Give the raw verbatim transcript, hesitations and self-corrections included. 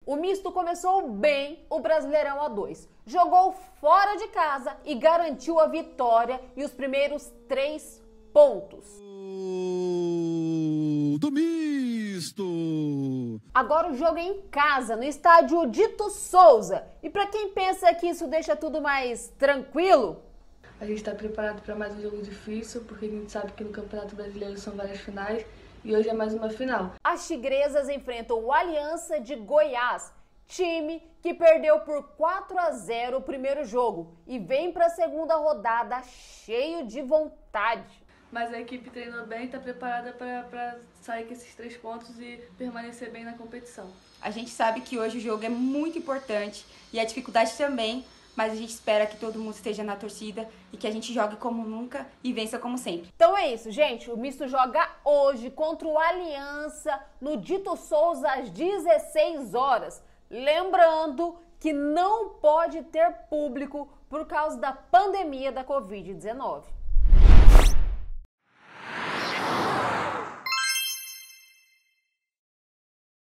O misto começou bem o Brasileirão A dois. Jogou fora de casa e garantiu a vitória e os primeiros três pontos. Do misto! Agora o jogo é em casa, no estádio Dito Souza. E para quem pensa que isso deixa tudo mais tranquilo, a gente está preparado para mais um jogo difícil, porque a gente sabe que no Campeonato Brasileiro são várias finais e hoje é mais uma final. As Tigresas enfrentam o Aliança de Goiás, time que perdeu por quatro a zero o primeiro jogo e vem para a segunda rodada cheio de vontade. Mas a equipe treinou bem e está preparada para sair com esses três pontos e permanecer bem na competição. A gente sabe que hoje o jogo é muito importante e a dificuldade também, mas a gente espera que todo mundo esteja na torcida e que a gente jogue como nunca e vença como sempre. Então é isso, gente. O misto joga hoje contra o Aliança no Dito Souza às dezesseis horas. Lembrando que não pode ter público por causa da pandemia da covid dezenove.